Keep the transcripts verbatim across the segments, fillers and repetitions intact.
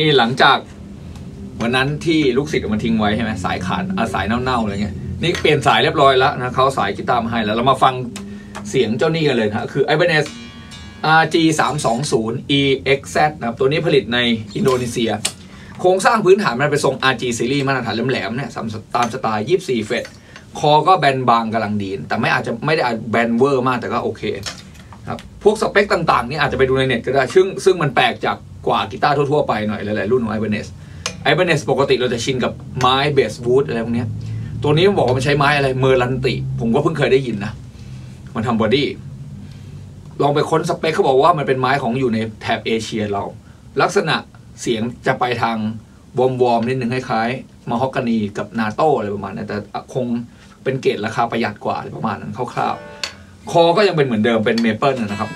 นี่หลังจากวันนั้นที่ลูกศิษย์มันทิ้งไว้ใช่ไหมสายขาดสายเน่าๆอะไรเงี้ยนี่เปลี่ยนสายเรียบร้อยแล้วนะเขาสายกีตาร์มาให้แล้วเรามาฟังเสียงเจ้านี่กันเลยนะคือ Ibanez อาร์ จี สามสองศูนย์ อี เอ็กซ์ แซด นะครับตัวนี้ผลิตในอินโดนีเซียโครงสร้างพื้นฐานมันเป็นทรง อาร์ จี ซีรีส์มาตรฐานแหลมๆเนี่ยตามสไตล์ยี่สิบสี่เฟตคอก็แบนบางกำลังดีแต่ไม่อาจจะไม่ได้แบนเวอร์มากแต่ก็โอเคครับพวกสเปคต่างๆนี่อาจจะไปดูในเน็ตก็ได้ซึ่งซึ่งมันแปลกจากกว่ากีตาร์ทั่วๆไปหน่อยหลายๆรุ่นของ Ibanez Ibanez ปกติเราจะชินกับไม้เบสวูดอะไรพวกนี้ตัวนี้มันบอกว่ามันใช้ไม้อะไรเมอร์ลันติผมก็เพิ่งเคยได้ยินนะมันทำบอดี้ลองไปค้นสเปคเขาบอกว่ามันเป็นไม้ของอยู่ในแถบเอเชียเราลักษณะเสียงจะไปทางวอมวอมนิดนึงคล้ายๆมาฮอกกานีกับนาโต้อะไรประมาณนั้นแต่คงเป็นเกรดราคาประหยัดกว่าอะไรประมาณนั้นคร่าวๆคอก็ยังเป็นเหมือนเดิมเป็นเมเปิลนะครับ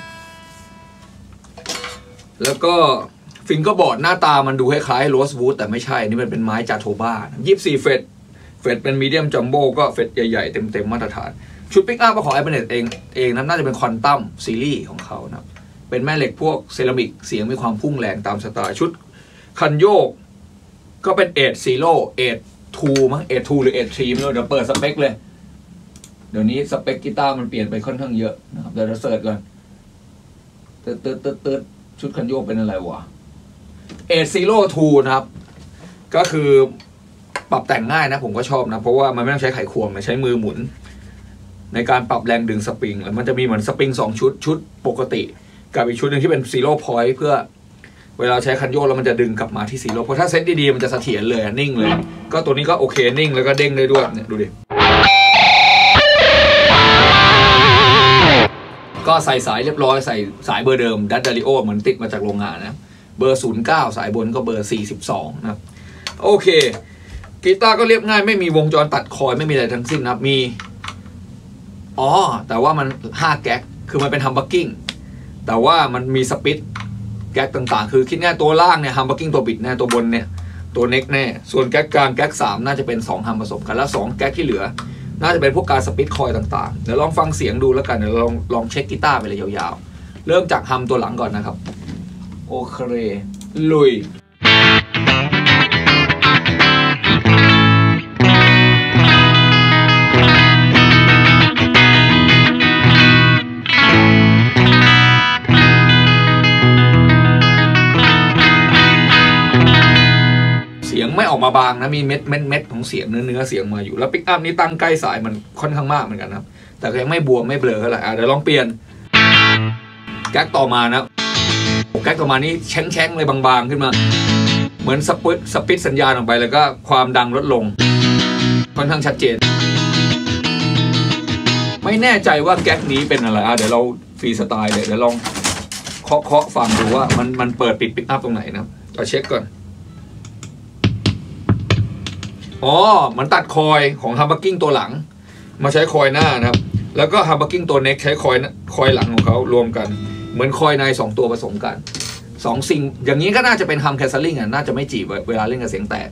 แล้วก็ฟิงเกอร์บอร์ดหน้าตามันดูคล้ายๆโรสวูดแต่ไม่ใช่นี่มันเป็นไม้จาโทบ้ายี่สิบสี่เฟตเฟตเป็นมีเดียมจัมโบ้ก็เฟตใหญ่ๆเต็มๆมาตรฐานชุดปิกอัพของ Ibanez เองเองนั้นน่าจะเป็นควอนตัมซีรีส์ของเขานะเป็นแม่เหล็กพวกเซรามิกเสียงมีความพุ่งแรงตามสไตล์ชุดคันโยกก็เป็นเอทซีโร่เอททูมั้งเอททูหรือเอททรีไม่รู้เดี๋ยวเปิดสเปคเลยเดี๋ยวนี้สเปคกีตาร์มันเปลี่ยนไปค่อนข้างเยอะนะครับเดี๋ยวเราเสิร์ชก่อนตึ๊ดตึ๊ดตึ๊ดตึ๊ดชุดคันโยกเป็นอะไรวะเอทซีโร่ทูนะครับก็คือปรับแต่งง่ายนะผมก็ชอบนะเพราะว่ามันไม่ต้องใช้ไขควงมันใช้มือหมุนในการปรับแรงดึงสปริงแล้วมันจะมีเหมือนสปริงสองชุดชุดปกติกับอีกชุดหนึ่งที่เป็นซีโร่พอยต์เพื่อเวลาใช้คันโยกแล้วมันจะดึงกลับมาที่ซีโร่เพราะถ้าเซตดีๆมันจะเสถียรเลยนิ่งเลยก็ตัวนี้ก็โอเคนิ่งแล้วก็เด้งได้ด้วยเนี่ยดูดิก็ใส่สายเรียบร้อยใส่สายเบอร์เดิมดัตดาริโอเหมือนติดมาจากโรงงานนะเบอร์ศูนย์เก้าสายบนก็เบอร์สี่สิบสองนะครับโอเคกีตาร์ก็เรียบง่ายไม่มีวงจรตัดคอยไม่มีอะไรทั้งสิ้นนะครับมีอ๋อแต่ว่ามันห้าแก๊กคือมันเป็นฮัมบักกิ้งแต่ว่ามันมีสปิตแก๊กต่างๆคือคิดง่ายตัวล่างเนี่ยฮัมบักกิ้งตัวบิดแน่ตัวบนเนี่ยตัวเน็กแน่ส่วนแก๊กกลางแก๊กสามน่าจะเป็นสองฮัมผสมกันแล้วสองแก๊กที่เหลือน่าจะเป็นพวกการสปิตคอยต่างๆเดี๋ยวลองฟังเสียงดูแล้วกันเดี๋ยวลองลองเช็คกีตาร์ไปเลยยาวๆเริ่มจากฮัมตัวหลังก่อนนะครับโอเคลุยเสียงไม่ออกมาบางนะมีเม็ดเม็ดเม็ดของเสียงเนื้อเนื้อเสียงมาอยู่แล้วปิกอัพนี้ตั้งใกล้สายมันค่อนข้างมากเหมือนกันครับแต่ก็ยังไม่บวมไม่เบลอเท่าไหร่เดี๋ยวลองเปลี่ยนแก๊กต่อมานะแก๊กต่อมานี้แช้งๆเลยบางๆขึ้นมาเหมือนสปิดสปิดสัญญาณออกไปแล้วก็ความดังลดลงค่อนข้างชัดเจนไม่แน่ใจว่าแก๊กนี้เป็นอะไรอ่ะเดี๋ยวเราฟรีสไตล์เลยเดี๋ยวลองเคาะเคาะฟังดูว่ามันมันเปิดปิดปิกอัพตรงไหนนะเอาเช็คก่อนอ๋อมันตัดคอยของฮัมบักกิ้งตัวหลังมาใช้คอยหน้านะครับแล้วก็ฮัมบักกิ้งตัวเน็กใช้คอยคอยหลังของเขารวมกันเหมือนคอยในสองตัวผสมกันสองสิ่งอย่างนี้ก็น่าจะเป็นฮัมแคสเซิลลิ่งอ่ะน่าจะไม่จีบเวลาเล่นกับเสียงแตก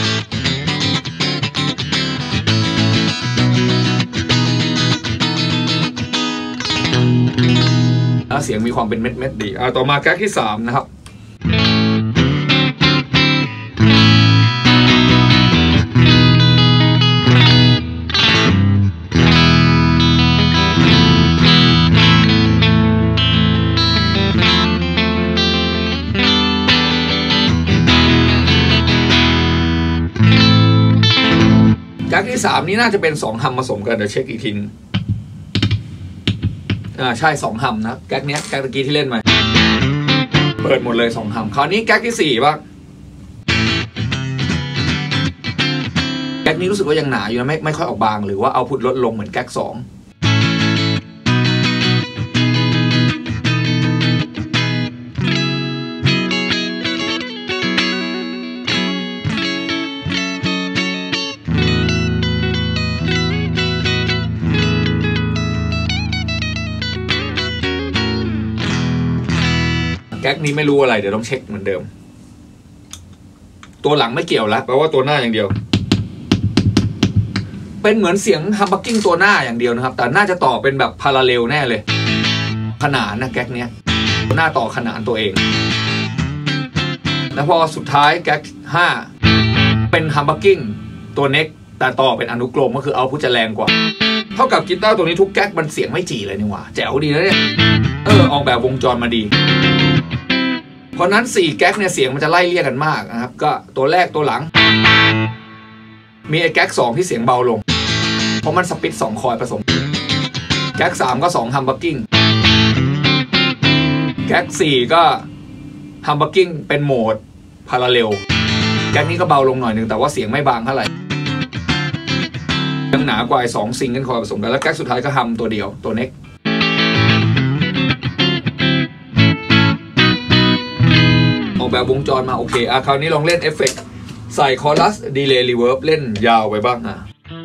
แล้วเสียงมีความเป็นเม็ดเม็ดดีอ่าต่อมาแก๊กที่สามนะครับแก๊กที่สามนี้น่าจะเป็นสองฮัมผสมกันเดี๋ยวเช็คอีกทีอ่าใช่สองฮัมนะแก๊กเนี้ยแก๊กตะกี้ที่เล่นมาเปิดหมดเลยสองฮัมคราวนี้แก๊กที่สี่บ้างแก๊กนี้รู้สึกว่ายังหนาอยู่นะไม่ไม่ค่อยออกบางหรือว่าเอาพุทลดลงเหมือนแก๊กสองแก๊กนี้ไม่รู้อะไรเดี๋ยวต้องเช็คเหมือนเดิมตัวหลังไม่เกี่ยวแล้วแปลว่าตัวหน้าอย่างเดียวเป็นเหมือนเสียงฮัมบักกิ้งตัวหน้าอย่างเดียวนะครับแต่น่าจะต่อเป็นแบบพาราเรลแน่เลยขนานนะแก๊กเนี้ยหน้าต่อขนานตัวเองแล้วพอสุดท้ายแก๊กห้าเป็นฮัมบักกิ้งตัวเน็กแต่ต่อเป็นอนุกรมก็คือเอาพุทจะแรงกว่าเท่ากับกีตาร์ตัวนี้ทุกแก๊กมันเสียงไม่จีเลยนี่หว่าแจ๋วดีนะเนี่ยเออออกแบบวงจรมาดีเพราะนั้นสี่แก๊กเนี่ยเสียงมันจะไล่เรียกกันมากนะครับก็ตัวแรกตัวหลังมีไอ้แก๊กสองที่เสียงเบาลงเพราะมันสปิตสองคอยผสมแก๊กสามก็สองฮัมบักกิ้งแก๊กสี่ก็ฮัมบักกิ้งเป็นโหมดพาราเรลแก๊กนี้ก็เบาลงหน่อยหนึ่งแต่ว่าเสียงไม่บางเท่าไหร่ยังหนากว่าสองซิงเกิลคอยผสมกันแล้วแก๊กสุดท้ายก็ฮัมตัวเดียวตัวเน็กออกแบบวงจรมาโอเคอ่ะคราวนี้ลองเล่นเอฟเฟกต์ใส่คอรัสดีเลย์รีเวิร์บเล่นยาวไปบ้างอ่ะ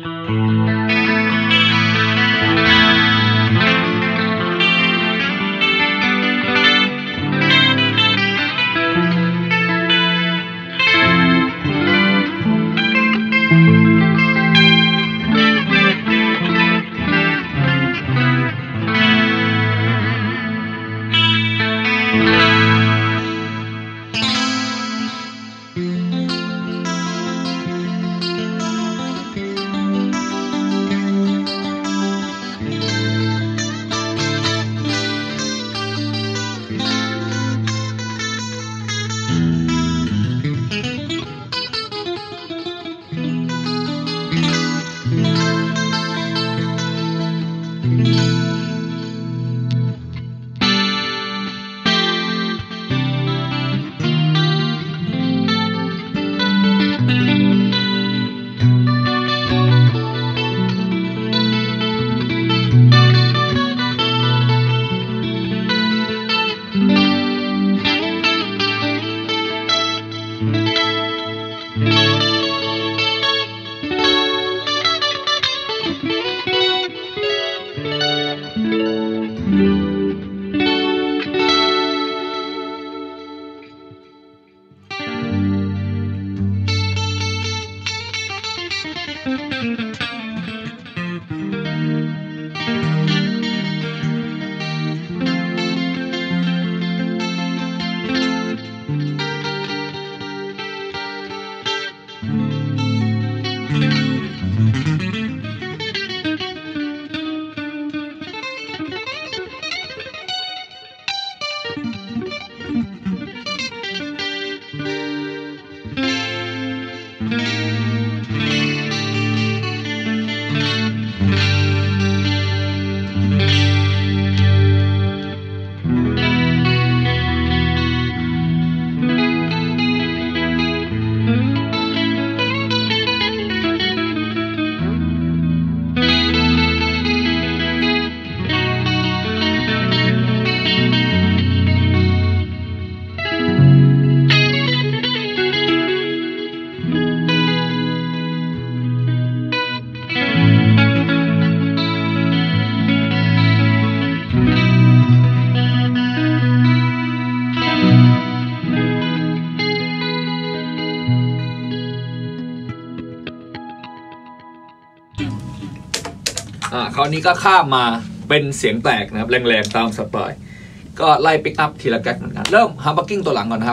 คราวนี้ก็ข้ามมาเป็นเสียงแตกนะครับแรงๆตามสไตล์ก็ไล่ปิกอัพทีละแก๊กเหมือนกันเริ่มฮัมบักกิ้งตัวหลังก่อน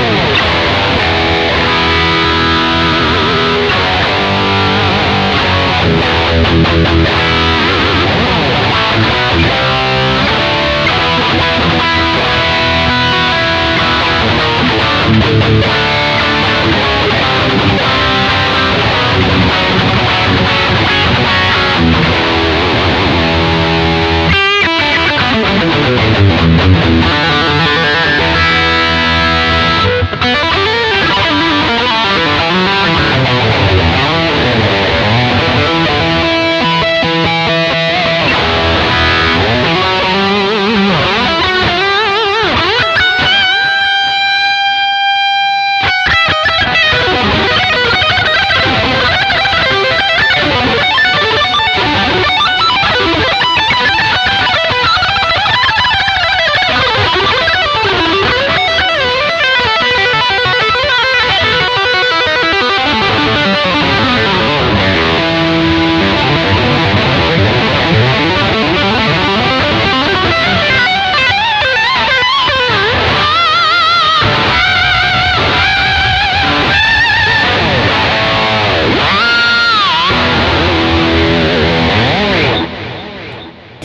นะครับ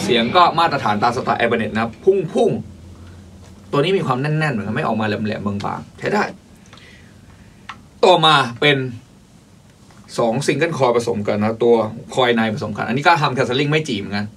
สียงก็มาตรฐานตามสไตล์ Ibanez นะครับพุ่งพุ่งตัวนี้มีความแน่นๆเหมือนกันไม่ออกมาแหลมๆบางๆใช้ได้ต่อมาเป็นสองซิงเกิลคอยผสมกันนะตัวคอยในผสมกันอันนี้ก็ทำแคสเซิลลิ่งไม่จีเหมือนกัน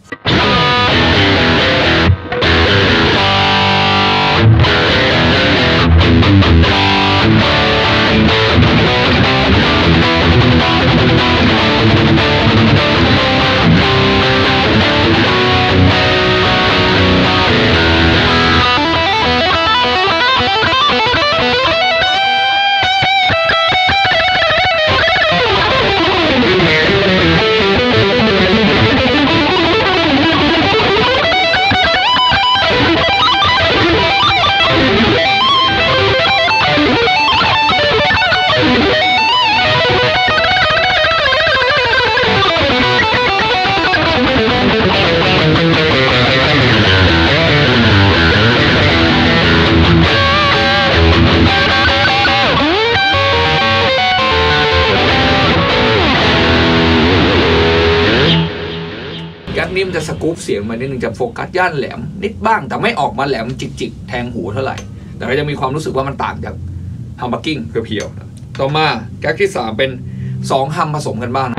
นี่มันจะสกู๊ปเสียงมานิดนึงจะโฟกัสย่านแหลมนิดบ้างแต่ไม่ออกมาแหลมจิกๆแทงหูเท่าไหร่แต่ก็จะมีความรู้สึกว่ามันต่างจากฮัมบักกิ้งเพียวๆต่อมาแก๊กที่สามเป็นสองฮัมผสมกันบ้าง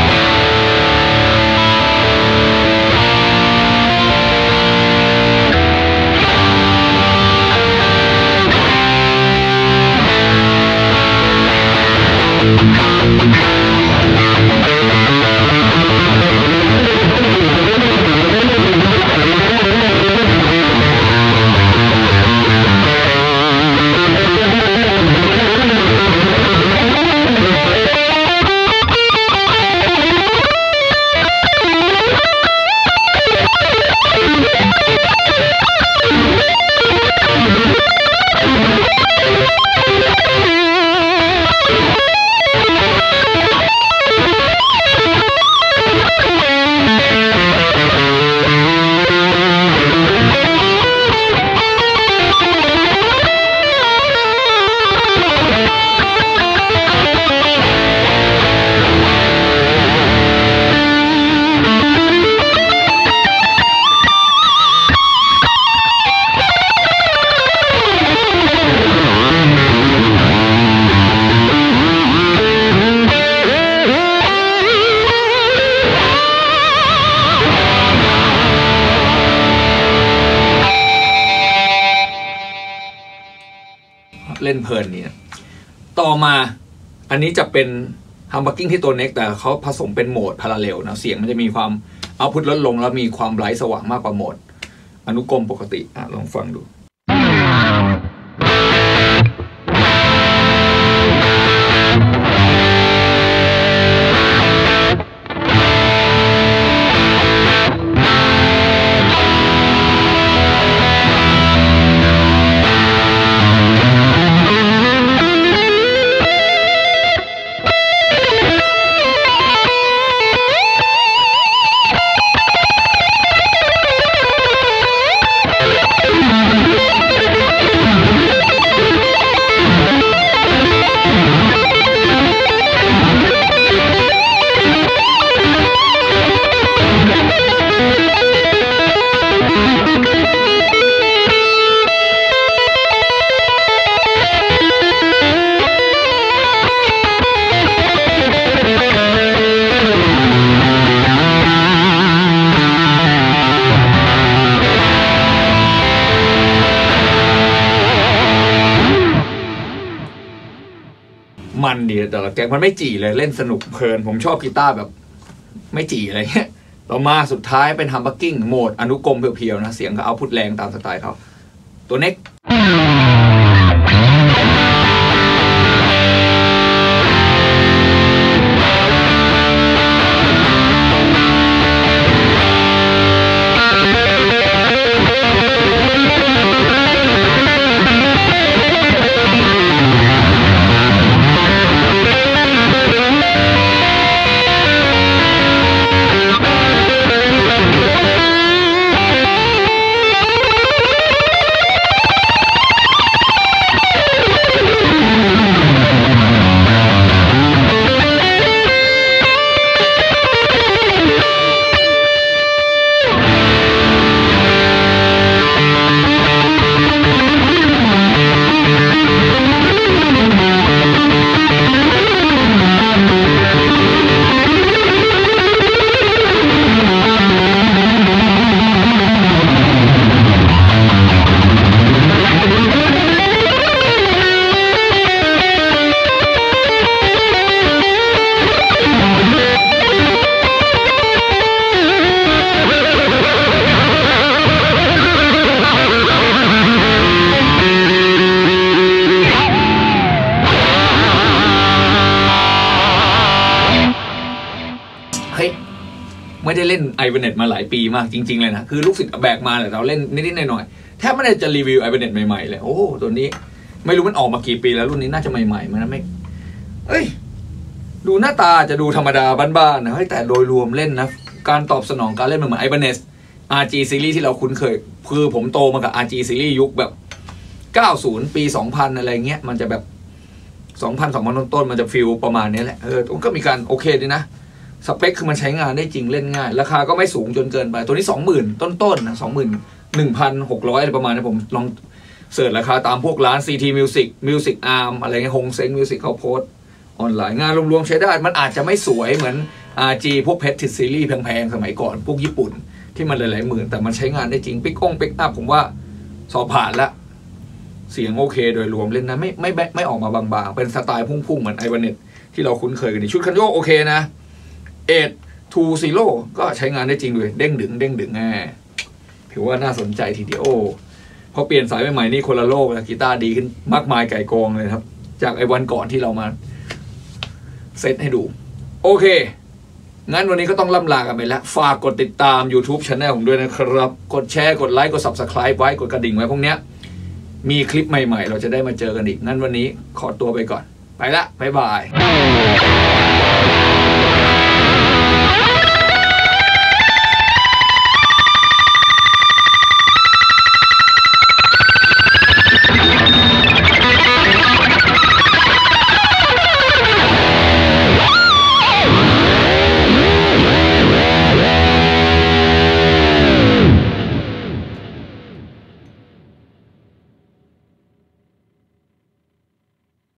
เล่นเพลินนี่ต่อมาอันนี้จะเป็นฮัมบักกิ้งที่ตัวเน็กแต่เขาผสมเป็นโหมดพาราเรลนะเสียงมันจะมีความเอาพุทลดลงแล้วมีความไบรท์สว่างมากกว่าโหมดอนุกรมปกติอ่ะลองฟังดูมันดีแต่ละแกงมันไม่จี่เลยเล่นสนุกเพลินผมชอบกีตาร์แบบไม่จี่อะไรเงี้ยต่อมาสุดท้ายเป็นฮัมบักกิ้งโหมดอนุกรมเพียวๆนะเสียงก็เอาพุทแรงตามสไตล์เขาตัวเน็ก Ibanez มาหลายปีมากจริงๆเลยนะคือลูกศิษย์แบกมาแต่เราเล่นนิดๆหน่อยๆแทบไม่ได้จะรีวิว Ibanez ใหม่ๆเลยโอ้ตัวนี้ไม่รู้มันออกมากี่ปีแล้วรุ่นนี้น่าจะใหม่ๆมันไม่เอ้ยดูหน้าตาจะดูธรรมดาบ้านๆนะเฮ้ยแต่โดยรวมเล่นนะการตอบสนองการเล่นมันเหมือน Ibanez อาร์ จี ซีรีส์ที่เราคุ้นเคยคือผมโตมากับ อาร์ จี ซีรีส์ยุคแบบเก้าสิบปีสองพันอะไรเงี้ยมันจะแบบสองพัน สองพันต้นๆมันจะฟิลประมาณนี้แหละเออมันก็มีการโอเคดีนะสเปคคือมันใช้งานได้จริงเล่นง่ายราคาก็ไม่สูงจนเกินไปตัวนี้ สองหมื่น ต้นๆนะ สองหมื่นหนึ่งพันหกร้อย อะไรประมาณนี้ผมลองเสิร์ชราคาตามพวกร้าน ซี ที Music Music Arm อะไรเงี้ยฮงเซ็ง Music เขาโพสออนไลน์งานรวมๆใช้ได้มันอาจจะไม่สวยเหมือน อาร์ จี พวกเพชรซีรีส์แพงๆสมัยก่อนพวกญี่ปุ่นที่มันหลายๆหมื่นแต่มันใช้งานได้จริงปิกองปิกอัพผมว่าสอบผ่านละเสียงโอเคโดยรวมเล่นนะไม่ไม่ไม่ออกมาบางๆเป็นสไตล์พุ่งๆเหมือน Ibanez ที่เราคุ้นเคยกันดีชุดคันโยกโอเคนะเอ็ดทูซีโร่ก็ใช้งานได้จริงด้วยเด้งดึงเด้งดึงแง่ถือว่าน่าสนใจทีเดียวพอเปลี่ยนสายใหม่ๆนี่คนละโลกแล้วกีตาร์ดีขึ้นมากมายไก่กองเลยครับจากไอ้วันก่อนที่เรามาเซตให้ดูโอเคงั้นวันนี้ก็ต้องล่ำลากันไปแล้วฝากกดติดตาม YouTube Channel ผมด้วยนะครับกดแชร์กดไลค์กด Subscribe ไว้กดกระดิ่งไว้พวกเนี้ยมีคลิปใหม่ๆเราจะได้มาเจอกันอีกงั้นวันนี้ขอตัวไปก่อนไปละบ๊ายบาย